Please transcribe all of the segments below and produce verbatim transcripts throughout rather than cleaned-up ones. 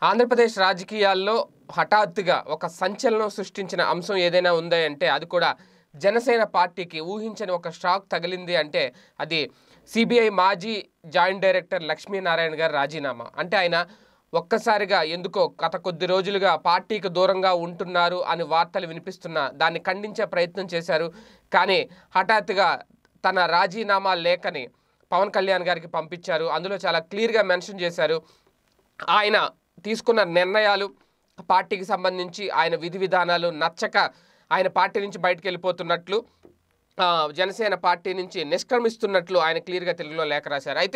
ఆంధ్రప్రదేశ్ రాజకీయాల్లో హఠాత్తుగా ఒక సంచలనం సృష్టించిన అంశం ఏదైనా ఉందా అంటే అది కూడా జనసేన పార్టీకి ఊహించని ఒక షాక్ తగిలింది అంటే అది సిబిఐ మాజీ జాయింట్ డైరెక్టర్ లక్ష్మీనారాయణ గారి రాజీనామా. అంటే ఆయన ఒక్కసారిగా ఎందుకో గత కొద్ది రోజులుగా పార్టీకి దూరంగా ఉంటున్నారు అని వార్తలు వినిపిస్తున్నా దాన్ని ఖండించే ప్రయత్నం చేశారు. కానీ హఠాత్తుగా తన రాజీనామా లేఖని పవన్ కళ్యాణ్ గారికి పంపించారు. అందులో చాలా క్లియర్గా మెన్షన్ చేశారు ఆయన తీసుకున్న నిర్ణయాలు, పార్టీకి సంబంధించి ఆయన విధి విధానాలు నచ్చక ఆయన పార్టీ నుంచి బయటకు వెళ్ళిపోతున్నట్లు, జనసేన పార్టీ నుంచి నిష్క్రమిస్తున్నట్లు ఆయన క్లియర్గా తెలుగులో లేఖ రాశారు. అయితే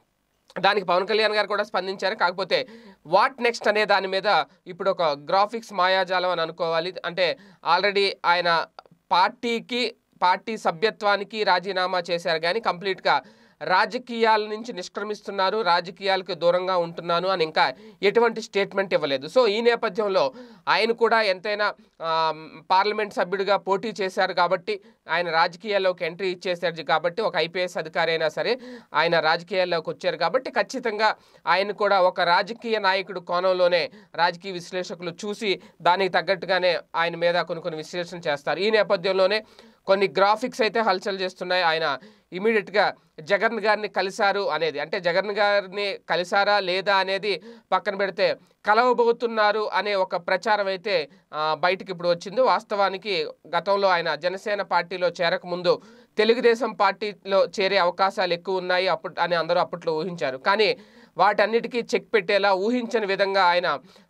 దానికి పవన్ కళ్యాణ్ గారు కూడా స్పందించారు. కాకపోతే వాట్ నెక్స్ట్ అనే దాని మీద ఇప్పుడు ఒక గ్రాఫిక్స్ మాయాజాలం అని అనుకోవాలి. అంటే ఆల్రెడీ ఆయన పార్టీకి పార్టీ సభ్యత్వానికి రాజీనామా చేశారు కానీ కంప్లీట్గా రాజకీయాల నుంచి నిష్క్రమిస్తున్నారు, రాజకీయాలకు దూరంగా ఉంటున్నాను అని ఇంకా ఎటువంటి స్టేట్మెంట్ ఇవ్వలేదు. సో ఈ నేపథ్యంలో ఆయన కూడా ఎంతైనా పార్లమెంట్ సభ్యుడిగా పోటీ చేశారు కాబట్టి ఆయన రాజకీయాల్లోకి ఎంట్రీ ఇచ్చేశారు కాబట్టి ఒక ఐపీఎస్ అధికారి అయినా సరే ఆయన రాజకీయాల్లోకి వచ్చారు కాబట్టి ఖచ్చితంగా ఆయన కూడా ఒక రాజకీయ నాయకుడు కోణంలోనే రాజకీయ విశ్లేషకులు చూసి దానికి తగ్గట్టుగానే ఆయన మీద కొన్ని కొన్ని విశ్లేషణ చేస్తారు. ఈ నేపథ్యంలోనే కొన్ని గ్రాఫిక్స్ అయితే హల్చల్ చేస్తున్నాయి. ఆయన ఇమీడియట్గా జగన్ గారిని కలిశారు అనేది, అంటే జగన్ గారిని కలిశారా లేదా అనేది పక్కన పెడితే కలవబోతున్నారు అనే ఒక ప్రచారం అయితే బయటికి ఇప్పుడు వచ్చింది. వాస్తవానికి గతంలో ఆయన జనసేన పార్టీలో చేరకముందు తెలుగుదేశం పార్టీలో చేరే అవకాశాలు ఎక్కువ ఉన్నాయి అప్పుడు అని అందరూ అప్పట్లో ఊహించారు. కానీ వాటన్నిటికీ చెక్ పెట్టేలా ఊహించని విధంగా ఆయన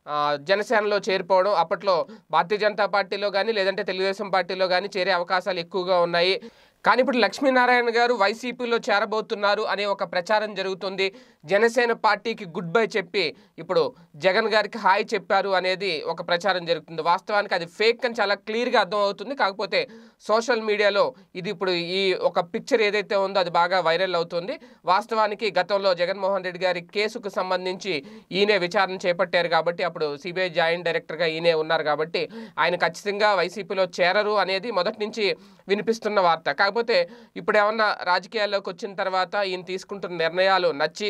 జనసేనలో చేరిపోవడం, అప్పట్లో భారతీయ జనతా పార్టీలో కానీ లేదంటే తెలుగుదేశం పార్టీలో కానీ చేరే అవకాశాలు ఎక్కువగా ఉన్నాయి. కానీ ఇప్పుడు లక్ష్మీనారాయణ గారు వైసీపీలో చేరబోతున్నారు అనే ఒక ప్రచారం జరుగుతుంది. జనసేన పార్టీకి గుడ్ బై చెప్పి ఇప్పుడు జగన్ గారికి హాయ్ చెప్పారు అనేది ఒక ప్రచారం జరుగుతుంది. వాస్తవానికి అది ఫేక్ అని చాలా క్లియర్గా అర్థమవుతుంది. కాకపోతే సోషల్ మీడియాలో ఇది ఇప్పుడు ఈ ఒక పిక్చర్ ఏదైతే ఉందో అది బాగా వైరల్ అవుతుంది. వాస్తవానికి గతంలో జగన్మోహన్ రెడ్డి గారి కేసుకు సంబంధించి ఈయనే విచారణ చేపట్టారు కాబట్టి అప్పుడు సిబిఐ జాయింట్ డైరెక్టర్గా ఈయనే ఉన్నారు కాబట్టి ఆయన ఖచ్చితంగా వైసీపీలో చేరరు అనేది మొదటి నుంచి వినిపిస్తున్న వార్త. కాకపోతే ఇప్పుడు ఏమన్నా రాజకీయాల్లోకి వచ్చిన తర్వాత ఈయన తీసుకుంటున్న నిర్ణయాలు నచ్చి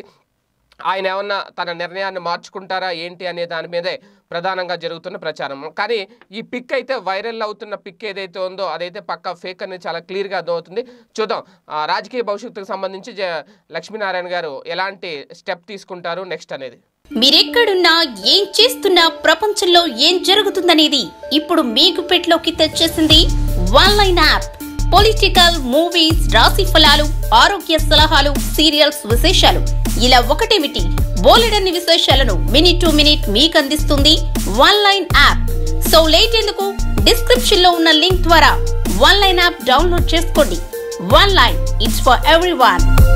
ఆయన ఏమన్నా తన నిర్ణయాన్ని మార్చుకుంటారా ఏంటి అనే దాని మీదే ప్రధానంగా జరుగుతున్న ప్రచారం. కానీ ఈ పిక్ అయితే వైరల్ అవుతున్న పిక్ ఏదైతే ఉందో అదైతే పక్కా ఫేక్ అనేది చాలా క్లియర్గా అర్థమవుతుంది. చూద్దాం రాజకీయ భవిష్యత్తుకు సంబంధించి లక్ష్మీనారాయణ గారు ఎలాంటి స్టెప్ తీసుకుంటారు నెక్స్ట్ అనేది. మీరెక్కడున్నా ఏం చేస్తున్నా ప్రపంచంలో ఏం జరుగుతుందనేది ఇప్పుడు మీకు పెట్లోకి తెచ్చేసింది one line app. Political, movies, రాశి ఫలాలు, ఆరోగ్య సలహాలు, సీరియల్స్ విశేషాలు ఇలా ఒకటేమిటి బోలెడన్ని విశేషాలను మినిట్ టు మినిట్ మీకు అందిస్తుంది one line app. So late ఎందుకు, డిస్క్రిప్షన్ లో ఉన్న లింక్ ద్వారా వన్ లైన్ యాప్ డౌన్లోడ్ చేసుకోండి. One line, it's for everyone.